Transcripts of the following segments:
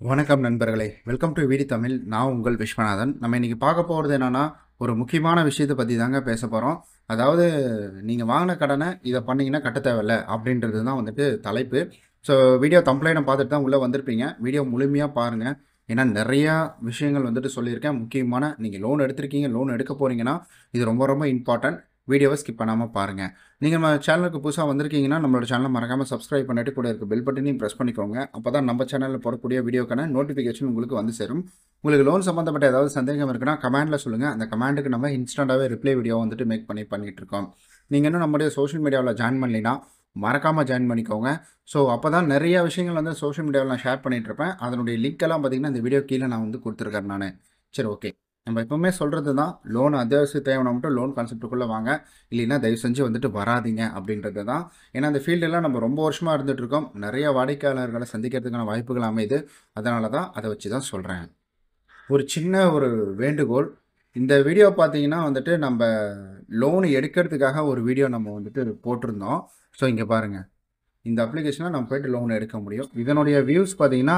வணக்கம் நண்பர்களே, welcome to vdtamil. நான் உங்கள் விஸ்வநாதன். நம்ம இன்னைக்கு பார்க்க போகிறது என்னன்னா, ஒரு முக்கியமான விஷயத்தை பற்றி தாங்க பேச போகிறோம். அதாவது நீங்கள் வாங்கின கடனை இதை பண்ணீங்கன்னா கட்ட தேவையில்ல அப்படின்றது தான் வந்துட்டு தலைப்பு. ஸோ வீடியோ தம்ப்ளைனை பார்த்துட்டு தான் உள்ளே வந்திருப்பீங்க. வீடியோ முழுமையாக பாருங்கள். ஏன்னா நிறையா விஷயங்கள் வந்துட்டு சொல்லியிருக்கேன். முக்கியமான நீங்கள் லோன் எடுத்திருக்கீங்க, லோன் எடுக்க போகிறீங்கன்னா இது ரொம்ப ரொம்ப இம்பார்ட்டன்ட். வீடியோவை ஸ்கிப் பண்ணாமல் பாருங்கள். நீங்கள் நம்ம சேனலுக்கு புதுசாக வந்திருக்கீங்கன்னா நம்மளோட சேனலை மறக்காமல் சப்ஸ்கிரைப் பண்ணிட்டு கூட இருக்க பெல் பட்டனையும் ப்ரெஸ் பண்ணிக்கோங்க. அப்போ தான் நம்ம சேனலில் போடக்கூடிய வீடியோக்கான நோட்டிஃபிகேஷன் உங்களுக்கு வந்து சேரும். உங்களுக்கு லோன் சம்மந்தப்பட்ட ஏதாவது சந்தேகம் இருக்குன்னா கமெண்ட்டில் சொல்லுங்கள். அந்த கமெண்ட்டுக்கு நம்ம இன்ஸ்டண்ட்டாகவே ரிப்ளை வீடியோ வந்துட்டு மேக் பண்ணிகிட்டு இருக்கோம். நீங்கள் இன்னும் நம்முடைய சோஷியல் மீடியாவில் ஜாயின் பண்ணலைன்னா மறக்காமல் ஜாயின் பண்ணிக்கோங்க. ஸோ அப்போ தான் நிறைய விஷயங்கள் வந்து சோஷியல் மீடியாவில் நான் ஷேர் பண்ணிகிட்ருப்பேன். அதனுடைய லிங்க் எல்லாம் பார்த்திங்கன்னா இந்த வீடியோ கீழே நான் வந்து கொடுத்துருக்கேன் நான். சரி, ஓகே. நம்ம எப்பவுமே சொல்கிறது தான், லோன் அத்தியாவசிய தேவையான மட்டும் லோன் கான்செப்ட்டுக்குள்ளே வாங்க, இல்லைன்னா தயவு செஞ்சு வந்துட்டு வராதிங்க அப்படின்றது தான். ஏன்னா அந்த ஃபீல்டெல்லாம் நம்ம ரொம்ப வருஷமாக இருந்துகிட்ருக்கோம். நிறைய வாடிக்கையாளர்களை சந்திக்கிறதுக்கான வாய்ப்புகள் அமையுது. அதனால தான் அதை வச்சு தான் சொல்கிறேன். ஒரு சின்ன ஒரு வேண்டுகோள், இந்த வீடியோ பார்த்தீங்கன்னா வந்துட்டு நம்ம லோன் எடுக்கிறதுக்காக ஒரு வீடியோ நம்ம வந்துட்டு போட்டிருந்தோம். ஸோ இங்கே பாருங்கள், இந்த அப்ளிகேஷனில் நம்ம போய்ட்டு லோன் எடுக்க முடியும். இதனுடைய வியூஸ் பார்த்தீங்கன்னா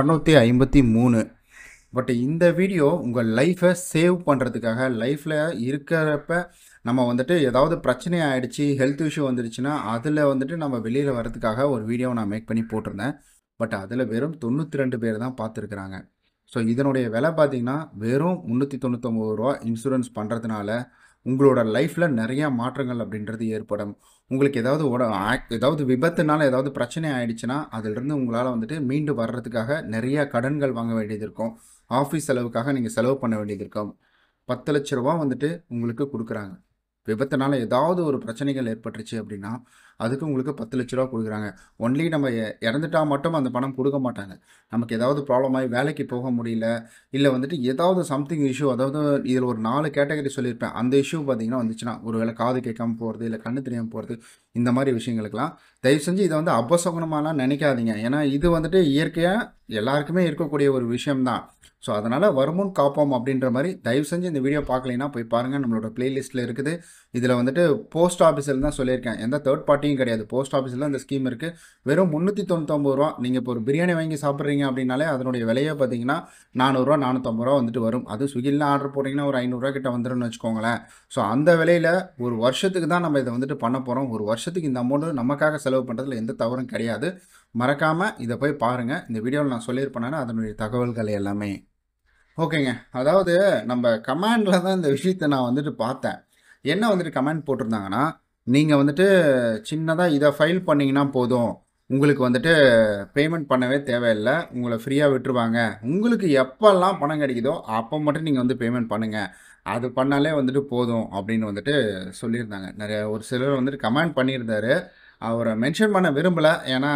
653. பட் இந்த வீடியோ உங்கள் லைஃப்பை சேவ் பண்ணுறதுக்காக, லைஃப்பில் இருக்கிறப்ப நம்ம வந்துட்டு ஏதாவது பிரச்சனை ஆகிடுச்சு, ஹெல்த் இஷ்யூ வந்துடுச்சுன்னா அதில் வந்துட்டு நம்ம வெளியில் வரதுக்காக ஒரு வீடியோ நான் மேக் பண்ணி போட்டிருந்தேன். பட் அதில் வெறும் 92 பேர் தான் பார்த்துருக்குறாங்க. ஸோ இதனுடைய விலை பார்த்திங்கன்னா வெறும் 399 ரூபா. இன்சூரன்ஸ் பண்ணுறதுனால உங்களோட லைஃப்பில் நிறையா மாற்றங்கள் அப்படின்றது ஏற்படும். உங்களுக்கு ஏதாவது விபத்துனால ஏதாவது பிரச்சனை ஆகிடுச்சுன்னா அதிலிருந்து உங்களால் வந்துட்டு மீண்டு வர்றதுக்காக நிறையா கடன்கள் வாங்க வேண்டியது இருக்கும். ஆஃபீஸ் செலவுக்காக நீங்கள் செலவு பண்ண வேண்டியது இருக்கும். 10 லட்ச ரூபா வந்துட்டு உங்களுக்கு கொடுக்குறாங்க. விபத்துனால ஏதாவது ஒரு பிரச்சனைகள் ஏற்பட்டுருச்சு அப்படின்னா அதுக்கு உங்களுக்கு 10 லட்ச ரூபா கொடுக்குறாங்க. ஒன்லி நம்ம இறந்துட்டா மட்டும் அந்த பணம் கொடுக்க மாட்டாங்க. நமக்கு ஏதாவது ப்ராப்ளம் ஆகி வேலைக்கு போக முடியல, இல்லை வந்துட்டு ஏதாவது சம்திங் இஷ்யூ, அதாவது இதில் ஒரு 4 கேட்டகரி சொல்லியிருப்பேன். அந்த இஷ்யூ பார்த்திங்கன்னா வந்துச்சுன்னா, ஒரு வேளை காது கேட்காமல் போகிறது, இல்லை கண்ணு தெரியாமல் போகிறது, இந்த மாதிரி விஷயங்களுக்கெல்லாம் தயவு செஞ்சு இதை வந்து அபசகுனமாலாம் நினைக்காதீங்க. ஏன்னா இது வந்துட்டு இயற்கையாக எல்லாருக்குமே இருக்கக்கூடிய ஒரு விஷயம்தான். ஸோ அதனால் வருமுன் காப்போம் அப்படின்ற மாதிரி தயவு செஞ்சு இந்த வீடியோ பார்க்கலைன்னா போய் பாருங்கள். நம்மளோட ப்ளேலிஸ்ட்டில் இருக்குது. இதில் வந்துட்டு போஸ்ட் ஆஃபீஸில் தான் சொல்லியிருக்கேன். எந்த தேர்ட் பார்ட்டியும் கிடையாது. போஸ்ட் ஆஃபீஸில் இந்த ஸ்கீம் இருக்குது. வெறும் 399 ரூபா. நீங்கள் இப்போ ஒரு பிரியாணி வாங்கி சாப்பிட்றீங்க அப்படின்னாலே அதனுடைய விலையே பார்த்தீங்கன்னா 400 ரூபா 450 ரூபா வந்துட்டு வரும். அது ஸ்விக்கியில் ஆர்டர் போட்டிங்கன்னா ஒரு 500 ரூபா கிட்ட வந்துடும்னு வச்சுக்கோங்களேன். ஸோ அந்த விலையில் ஒரு வருஷத்துக்கு தான் நம்ம இதை வந்துட்டு பண்ண போகிறோம். ஒரு வருஷத்துக்கு இந்த அமௌண்ட்டு நமக்காக செலவு பண்ணுறதுல எந்த தவறும் கிடையாது. மறக்காமல் இதை போய் பாருங்கள். இந்த வீடியோவில் நான் சொல்லியிருப்பேன்னா அதனுடைய தகவல்கள் எல்லாமே ஓகேங்க. அதாவது நம்ம கமெண்டில் தான் இந்த விஷயத்தை நான் வந்துட்டு பார்த்தேன். என்ன வந்துட்டு கமெண்ட் போட்டிருந்தாங்கன்னா, நீங்கள் வந்துட்டு சின்னதாக இதை ஃபைல் பண்ணிங்கன்னா போதும், உங்களுக்கு வந்துட்டு பேமெண்ட் பண்ணவே தேவையில்லை, உங்களை ஃப்ரீயாக விட்டுருவாங்க, உங்களுக்கு எப்போல்லாம் பணம் கிடைக்குதோ அப்போ மட்டும் நீங்கள் வந்து பேமெண்ட் பண்ணுங்கள், அது பண்ணாலே வந்துட்டு போதும் அப்படின்னு வந்துட்டு சொல்லியிருந்தாங்க. நிறைய ஒரு சிலர் வந்துட்டு கமெண்ட் பண்ணியிருந்தாரு. அவரை மென்ஷன் பண்ண விரும்பலை, ஏன்னா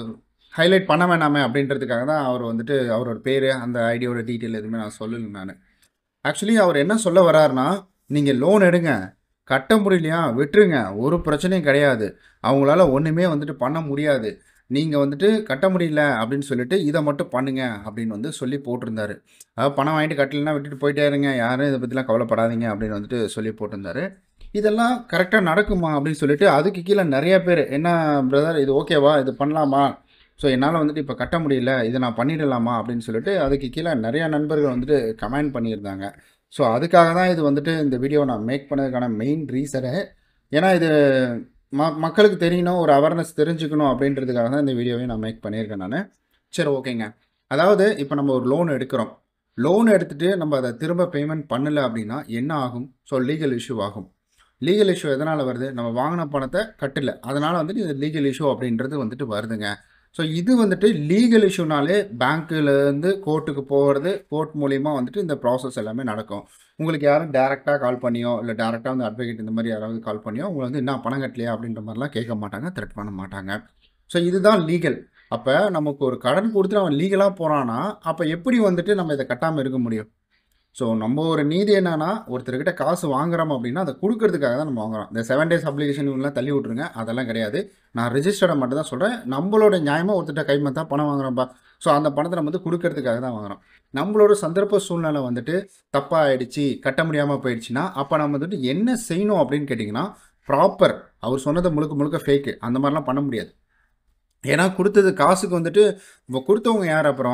ஹைலைட் பண்ண வேணாமே அப்படின்றதுக்காக தான் அவர் வந்துட்டு அவரோட பேர், அந்த ஐடியோட டீட்டெயில் எதுவுமே நான் சொல்லலை நான். ஆக்சுவலி அவர் என்ன சொல்ல வர்றாருன்னா, நீங்கள் லோன் எடுங்க, கட்ட முடியலையா விட்டுருங்க, ஒரு பிரச்சனையும் கிடையாது, அவங்களால ஒன்றுமே வந்துட்டு பண்ண முடியாது, நீங்கள் வந்துட்டு கட்ட முடியல அப்படின்னு சொல்லிட்டு இதை மட்டும் பண்ணுங்க அப்படின்னு வந்து சொல்லி போட்டிருந்தாரு. அதாவது பணம் வாங்கிட்டு கட்டலைன்னா விட்டுட்டு போயிட்டே இருங்க, யாரும் இதை பற்றிலாம் கவலைப்படாதீங்க அப்படின்னு வந்துட்டு சொல்லி போட்டிருந்தாரு. இதெல்லாம் கரெக்டாக நடக்குமா அப்படின்னு சொல்லிட்டு அதுக்கு கீழே நிறைய பேர், என்ன பிரதர் இது ஓகேவா, இது பண்ணலாமா, ஸோ என்னால் வந்துட்டு இப்போ கட்ட முடியல, இதை நான் பண்ணிடலாமா அப்படின்னு சொல்லிட்டு அதுக்கு கீழே நிறையா நண்பர்கள் வந்துட்டு கமெண்ட் பண்ணியிருந்தாங்க. ஸோ அதுக்காக தான் இது வந்துட்டு இந்த வீடியோ நான் மேக் பண்ணதுக்கான மெயின் ரீசனு. ஏன்னா இது மக்களுக்கு தெரியணும், ஒரு அவேர்னஸ் தெரிஞ்சுக்கணும் அப்படின்றதுக்காக தான் இந்த வீடியோவையும் நான் மேக் பண்ணியிருக்கேன் நான். சரி, ஓகேங்க. அதாவது இப்போ நம்ம ஒரு லோன் எடுக்கிறோம். லோன் எடுத்துகிட்டு நம்ம அதை திரும்ப பேமெண்ட் பண்ணலை அப்படின்னா என்ன ஆகும்? ஸோ லீகல் இஷ்யூ ஆகும். லீகல் இஷ்யூ எதனால் வருது? நம்ம வாங்கின பணத்தை கட்டலை, அதனால் வந்துட்டு இது லீகல் இஷ்யூ அப்படின்றது வந்துட்டு வருதுங்க. ஸோ இது வந்துட்டு லீகல் இஷ்யூனாலே பேங்க்கிலேருந்து கோர்ட்டுக்கு போகிறது, கோர்ட் மூலிமா வந்துட்டு இந்த ப்ராசஸ் எல்லாமே நடக்கும். உங்களுக்கு யாரும் டேரெக்டாக கால் பண்ணியோ, இல்லை டேரெக்டாக வந்து அட்வொகேட் இந்த மாதிரி யாராவது கால் பண்ணியோ உங்களை வந்து என்ன பணம் கட்டலையா அப்படின்ற மாதிரிலாம் கேட்க மாட்டாங்க, த்ரெட் பண்ண மாட்டாங்க. ஸோ இதுதான் லீகல். அப்போ நமக்கு ஒரு கடன் கொடுத்துட்டு அவன் லீகலாக போகிறான்னா அப்போ எப்படி வந்துட்டு நம்ம இதை கட்டாமல் இருக்க முடியும்? ஸோ நம்ம ஒரு நீதி என்னன்னா, ஒருத்தர்கிட்ட காசு வாங்குறோம் அப்படின்னா அதை கொடுக்கறதுக்காக தான் நம்ம வாங்குறோம். இந்த 7 days அப்ளிகேஷன் இவங்களாம் தள்ளி விட்ருங்க, அதெல்லாம் கிடையாது. நான் ரிஜிஸ்டர்டை மட்டும் தான் சொல்கிறேன். நம்மளோட நியாயமாக ஒருத்தர்கிட்ட கைமத்தா பணம் வாங்குறோம்ப்பா, ஸோ அந்த பணத்தை நம்ம வந்து கொடுக்கறதுக்காக தான் வாங்குறோம். நம்மளோட சந்தர்ப்ப சூழ்நிலை வந்துட்டு தப்பாக ஆகிடுச்சு, கட்ட முடியாமல் போயிடுச்சுன்னா அப்போ நம்ம வந்துட்டு என்ன செய்யணும் அப்படின்னு கேட்டிங்கன்னா, ப்ராப்பர் அவர் சொன்னதை முழுக்க முழுக்க ஃபேக்கு, அந்த மாதிரிலாம் பண்ண முடியாது. ஏன்னா கொடுத்தது காசுக்கு வந்துட்டு இப்போ கொடுத்தவங்க யார்? அப்புறம்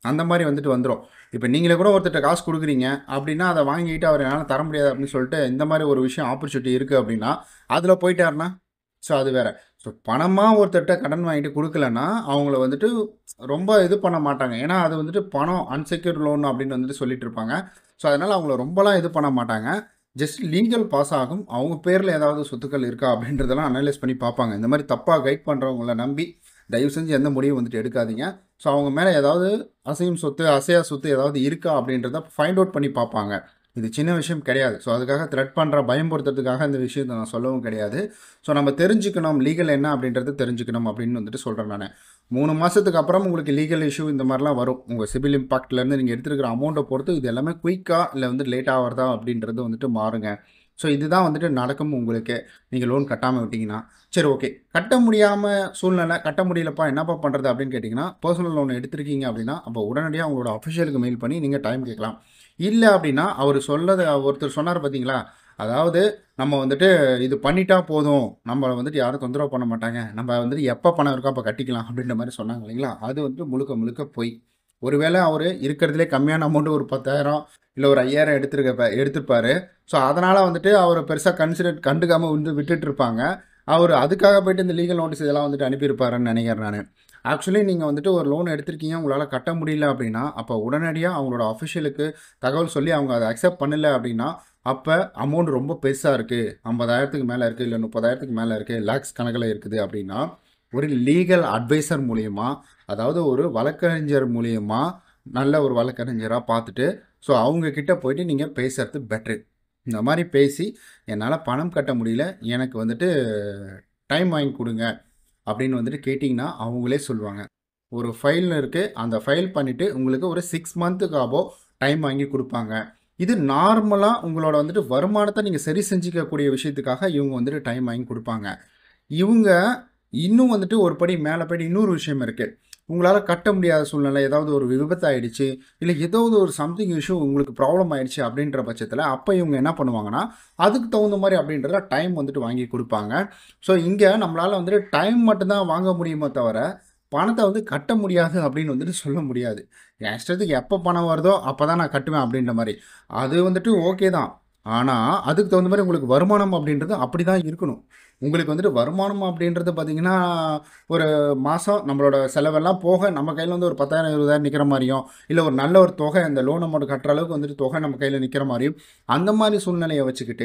அந்த மாதிரி வந்துட்டு வந்துடும். இப்போ நீங்களே கூட ஒருத்தர்கிட்ட காசு கொடுக்குறீங்க அப்படின்னா, அதை வாங்கிட்டு அவர் என்னால் தர முடியாது அப்படின்னு சொல்லிட்டு இந்த மாதிரி ஒரு விஷயம் ஆப்பர்ச்சுனிட்டி இருக்குது அப்படின்னா, அதில் போயிட்டாருன்னா ஸோ அது வேற. ஸோ பணமாக ஒருத்தர்கிட்ட கடன் வாங்கிட்டு கொடுக்கலன்னா அவங்கள வந்துட்டு ரொம்ப இது பண்ண மாட்டாங்க. ஏன்னா அது வந்துட்டு பணம் அன்செக்யூர்ட் லோன் அப்படின்னு வந்துட்டு சொல்லிட்டு இருப்பாங்க. ஸோ அதனால் அவங்கள ரொம்பலாம் இது பண்ண மாட்டாங்க. ஜஸ்ட் லீகல் பாஸ் ஆகும். அவங்க பேரில் ஏதாவது சொத்துக்கள் இருக்கா அப்படின்றதெல்லாம் அனலைஸ் பண்ணி பார்ப்பாங்க. இந்த மாதிரி தப்பாக கைட் பண்ணுறவங்கள நம்பி தயவு செஞ்சு எந்த முடிவும் வந்துட்டு எடுக்காதீங்க. ஸோ அவங்க மேலே ஏதாவது அசையும் சொத்து, அசையா சொத்து ஏதாவது இருக்கா அப்படின்றத ஃபைண்ட் அவுட் பண்ணி பார்ப்பாங்க. இது சின்ன விஷயம் கிடையாது. ஸோ அதுக்காக த்ரெட் பண்ணுற பயம்படுத்துறதுக்காக இந்த விஷயத்தை நான் சொல்லவும் கிடையாது. ஸோ நம்ம தெரிஞ்சுக்கணும், லீகல் என்ன அப்படின்றத தெரிஞ்சுக்கணும் அப்படின்னு வந்துட்டு சொல்கிறேன் நான். 3 மாதத்துக்கு அப்புறம் உங்களுக்கு லீகல் இஷ்யூ இந்த மாதிரிலாம் வரும். உங்கள் சிபில் இம்பாக்ட்லேருந்து நீங்கள் எடுத்துருக்கிற அமௌண்ட்டை பொறுத்து இது எல்லாமே குயிக்காக இல்லை வந்து லேட்டாக வருதா அப்படின்றது வந்துட்டு மாறுங்க. ஸோ இதுதான் வந்துட்டு நடக்கும் உங்களுக்கு. நீங்கள் லோன் கட்டாமல் விட்டிங்கன்னா சரி ஓகே. கட்ட முடியாமல் சூழ்நிலை, கட்ட முடியலப்பா என்னப்பா பண்ணுறது அப்படின்னு கேட்டிங்கன்னா, பர்சனல் லோன் எடுத்திருக்கீங்க அப்படின்னா அப்போ உடனடியாக உங்களோட அஃபிஷியலுக்கு மெயில் பண்ணி நீங்கள் டைம் கேட்கலாம். இல்லை அப்படின்னா அவர் சொல்லதை ஒருத்தர் சொன்னார் பார்த்தீங்களா, அதாவது நம்ம வந்துட்டு இது பண்ணிட்டா போதும், நம்மளை வந்துட்டு யாரும் தொந்தரவு பண்ண மாட்டாங்க, நம்ம வந்துட்டு எப்போ பணம் இருக்கோ அப்போ கட்டிக்கலாம் அப்படின்ற மாதிரி சொன்னாங்க இல்லைங்களா, அது வந்துட்டு முழுக்க முழுக்க பொய். ஒருவேளை அவர் இருக்கிறதுலே கம்மியான அமௌண்ட்டு ஒரு 10,000 இல்லை ஒரு 5,000 எடுத்திருப்பாரு. ஸோ அதனால் வந்துட்டு அவரை பெருசாக கண்டுக்காமல் வந்து விட்டுட்டு இருப்பாங்க. அவர் அதுக்காக போய்ட்டு இந்த லீகல் நோட்டீஸ் இதெல்லாம் வந்துட்டு அனுப்பியிருப்பாருன்னு நினைக்கிறேன் நான். ஆக்சுவலி நீங்கள் வந்துட்டு ஒரு லோன் எடுத்திருக்கீங்க, உங்களால் கட்ட முடியல அப்படின்னா அப்போ உடனடியாக அவங்களோட அஃபிஷியலுக்கு தகவல் சொல்லி அவங்க அதை அக்செப்ட் பண்ணலை அப்படின்னா அப்போ அமௌண்ட் ரொம்ப பெருசாக இருக்குது, 50,000க்கு மேலே இருக்குது, இல்லை 30,000க்கு மேலே இருக்குது, லேக்ஸ் கணக்கில் இருக்குது அப்படின்னா ஒரு லீகல் அட்வைசர் மூலியமா, அதாவது ஒரு வழக்கறிஞர் மூலியமா, நல்ல ஒரு வழக்கறிஞராக பார்த்துட்டு ஸோ அவங்கக்கிட்ட போய்ட்டு நீங்கள் பேசுகிறது பெட்ரு. இந்த மாதிரி பேசி என்னால் பணம் கட்ட முடியல, எனக்கு வந்துட்டு டைம் வாங்கி கொடுங்க அப்படின்னு வந்துட்டு கேட்டிங்கன்னா அவங்களே சொல்லுவாங்க. ஒரு ஃபைல் இருக்குது, அந்த ஃபைல் பண்ணிவிட்டு உங்களுக்கு ஒரு 6 மந்த்துக்கு டைம் வாங்கி கொடுப்பாங்க. இது நார்மலாக உங்களோட வந்துட்டு வருமானத்தை நீங்கள் சரி செஞ்சுக்கக்கூடிய விஷயத்துக்காக இவங்க வந்துட்டு டைம் வாங்கி கொடுப்பாங்க. இவங்க இன்னும் வந்துட்டு ஒரு படி மேலே போய்ட்டு இன்னொரு விஷயம் இருக்குது. உங்களால் கட்ட முடியாத சூழ்நிலை, ஏதாவது ஒரு விபத்து ஆகிடுச்சு, இல்லை ஏதாவது ஒரு சம்திங் இஷ்யூ உங்களுக்கு ப்ராப்ளம் ஆகிடுச்சு அப்படின்ற பட்சத்தில் அப்போ இவங்க என்ன பண்ணுவாங்கன்னா அதுக்கு தகுந்த மாதிரி அப்படின்றத டைம் வந்துட்டு வாங்கி கொடுப்பாங்க. ஸோ இங்கே நம்மளால் வந்துட்டு டைம் மட்டும்தான் வாங்க முடியுமே தவிர பணத்தை வந்து கட்ட முடியாது அப்படின்னு வந்துட்டு சொல்ல முடியாது. என் இஷ்டத்துக்கு எப்போ பணம் வருதோ அப்போ தான் நான் கட்டுவேன் அப்படின்ற மாதிரி. அது வந்துட்டு ஓகே தான். ஆனால் அதுக்கு தகுந்த மாதிரி உங்களுக்கு வருமானம் அப்படின்றது அப்படி தான் இருக்கணும். உங்களுக்கு வந்துட்டு வருமானம் அப்படின்றது பார்த்தீங்கன்னா ஒரு மாதம் நம்மளோட செலவெல்லாம் போக நம்ம கையில் வந்து ஒரு 10,000 20,000 நிற்கிற மாதிரியும், இல்லை ஒரு நல்ல ஒரு தொகை அந்த லோன் அமௌண்ட் கட்டுற அளவுக்கு வந்துட்டு தொகை நம்ம கையில் நிற்கிற மாதிரியும், அந்த மாதிரி சூழ்நிலையை வச்சுக்கிட்டு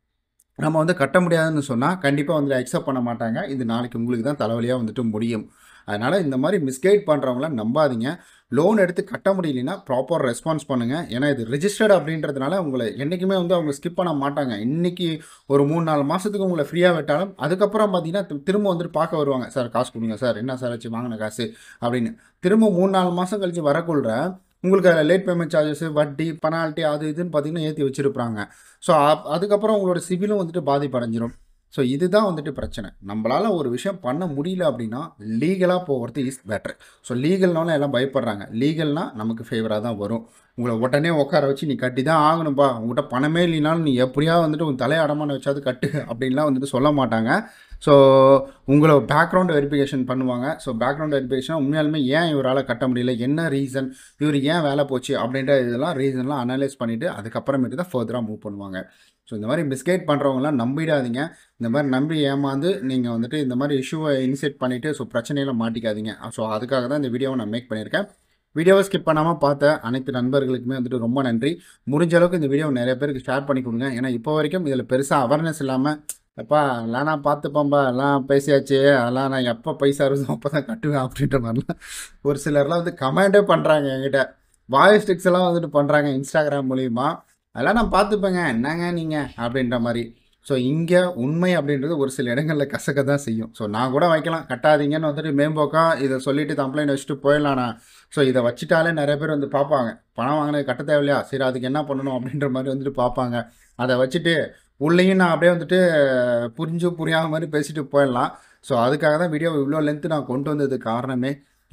நம்ம வந்து கட்ட முடியாதுன்னு சொன்னால் கண்டிப்பாக வந்துட்டு அக்செப்ட் பண்ண மாட்டாங்க. இது நாளைக்கு உங்களுக்கு தான் தலைவலியாக வந்துட்டு முடியும். அதனால் இந்த மாதிரி மிஸ்கைட் பண்ணுறவங்கள நம்பாதீங்க. லோன் எடுத்து கட்ட முடியலன்னா ப்ராப்பர் ரெஸ்பான்ஸ் பண்ணுங்கள். ஏன்னா இது ரிஜிஸ்டர்டு அப்படின்றதுனால உங்களை என்றைக்குமே வந்து அவங்க ஸ்கிப் பண்ண மாட்டாங்க. இன்றைக்கி ஒரு 3-4 மாதத்துக்கு உங்களை ஃப்ரீயாக விட்டாலும் அதுக்கப்புறம் பார்த்தீங்கன்னா திரும்ப வந்துட்டு பார்க்க வருவாங்க. சார் காசு கொடுங்க சார், என்ன சார் ஆச்சு வாங்கின காசு அப்படின்னு. திரும்ப 3-4 மாதம் கழித்து வரக்குள்ள உங்களுக்கு லேட் பேமெண்ட் சார்ஜஸ், வட்டி, பெனால்ட்டி அது இதுன்னு பார்த்தீங்கன்னா ஏற்றி வச்சுருப்பாங்க. ஸோ அதுக்கப்புறம் உங்களோட சிபிலும் வந்துட்டு பாதிப்படைஞ்சிரும். ஸோ இதுதான் வந்துட்டு பிரச்சனை. நம்மளால் ஒரு விஷயம் பண்ண முடியல அப்படின்னா லீகலாக போகிறது இஸ் பெட்டர். ஸோ லீகல்னால எல்லாம் பயப்படுறாங்க. லீகல்னால் நமக்கு ஃபேவராக தான் வரும். உங்களை உடனே உட்கார வச்சு நீ கட்டி தான் ஆகணும்ப்பா, உங்கள்கிட்ட பணமே இல்லைனாலும் நீ எப்படியா வந்துட்டு உன் தலையை அடமான வச்சாது கட்டு அப்படின்லாம் வந்துட்டு சொல்ல மாட்டாங்க. ஸோ உங்களை பேக்ரவுண்ட் வெரிஃபிகேஷன் பண்ணுவாங்க. ஸோ பேக்ரவுண்ட் வெரிஃபிகேஷன் உண்மையாலுமே ஏன் இவரால் கட்ட முடியல, என்ன ரீசன், இவர் ஏன் வேலை போச்சு அப்படின்ற இதெல்லாம் ரீசன்லாம் அனலைஸ் பண்ணிவிட்டு அதுக்கப்புறமேட்டு தான் ஃபர்தராக மூவ் பண்ணுவாங்க. ஸோ இந்த மாதிரி மிஸ்கைட் பண்ணுறவங்களாம் நம்பிடாதீங்க. இந்த மாதிரி நம்பி ஏமாந்து நீங்கள் வந்துட்டு இந்த மாதிரி இஷ்யூவை இனிஷியேட் பண்ணிவிட்டு ஸோ பிரச்சனையெல்லாம் மாட்டிக்காதீங்க. ஸோ அதுக்காக தான் இந்த வீடியோவை நான் மேக் பண்ணியிருக்கேன். வீடியோவை ஸ்கிப் பண்ணாமல் பார்த்த அனைத்து நண்பர்களுக்குமே வந்துட்டு ரொம்ப நன்றி. முடிஞ்ச அளவுக்கு இந்த வீடியோவை நிறைய பேருக்கு ஷேர் பண்ணி கொடுங்க. ஏன்னா இப்போ வரைக்கும் இதில் பெருசாக அவேர்னஸ் இல்லாமல் எப்பா எல்லாம் நான் பார்த்துப்பேன்பா, எல்லாம் பேசியாச்சு, அதெல்லாம் நான் எப்போ பைசா வருதோ அப்போ தான் கட்டுவேன் அப்படின்ற மாதிரிலாம் ஒரு சிலர்லாம் வந்து கமெண்டே பண்ணுறாங்க என்கிட்ட. வாய்ஸ் டிக்ஸ் எல்லாம் வந்துட்டு பண்ணுறாங்க இன்ஸ்டாகிராம் மூலிமா. அதெல்லாம் நான் பார்த்துப்பேங்க, என்னங்க நீங்கள் அப்படின்ற மாதிரி. ஸோ இங்கே உண்மை அப்படின்றது ஒரு சில இடங்களில் கசக்க தான் செய்யும். ஸோ நான் கூட வைக்கலாம், கட்டாதீங்கன்னு வந்துட்டு மேம்போக்கா இதை சொல்லிவிட்டு கம்ப்ளைண்ட் வச்சுட்டு போயிடலாண்ணா. ஸோ இதை வச்சுட்டாலே நிறைய பேர் வந்து பார்ப்பாங்க, பணம் வாங்கினது கட்ட தேவையில்லையா, சரி அதுக்கு என்ன பண்ணணும் அப்படின்ற மாதிரி வந்துட்டு பார்ப்பாங்க. அதை வச்சுட்டு உள்ளேயும் நான் அப்படியே வந்துட்டு புரியாத மாதிரி பேசிட்டு போயிடலாம். ஸோ அதுக்காக தான் வீடியோ இவ்வளோ லென்த்து நான் கொண்டு வந்ததுக்கு காரணமே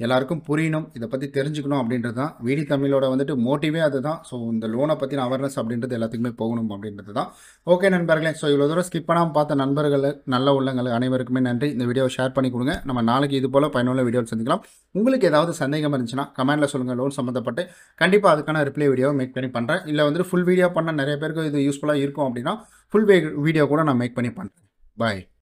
எல்லாருக்கும் புரியணும், இதை பற்றி தெரிஞ்சுக்கணும் அப்படின்றது தான் விடி தமிழோட வந்துட்டு மோட்டிவே அதுதான். ஸோ இந்த லோனை பற்றின அவேர்னஸ் அப்படின்றது எல்லாத்துக்குமே போகணும் அப்படின்றது தான். ஓகே நண்பர்களே, ஸோ இவ்வளோ தூரம் ஸ்கிப் பண்ணாமல் பார்த்த நண்பர்கள், நல்ல உள்ளங்கள் அனைவருக்குமே நன்றி. இந்த வீடியோவை ஷேர் பண்ணி கொடுங்க. நம்ம நாளைக்கு இது போல் பயனுள்ள வீடியோ சந்திக்கலாம். உங்களுக்கு ஏதாவது சந்தேகம் இருந்துச்சுன்னா கமெண்ட்டில் சொல்லுங்கள். லோன் சம்மந்தப்பட்டு கண்டிப்பாக அதுக்கான ரிப்ளை வீடியோ மேக் பண்ணி பண்ணுறேன். இல்லை வந்துட்டு ஃபுல் வீடியோ பண்ண நிறைய பேருக்கு இது யூஸ்ஃபுல்லாக இருக்கும் அப்படின்னா ஃபுல் வீடியோ கூட நான் மேக் பண்ணி பண்ணுறேன். பாய்.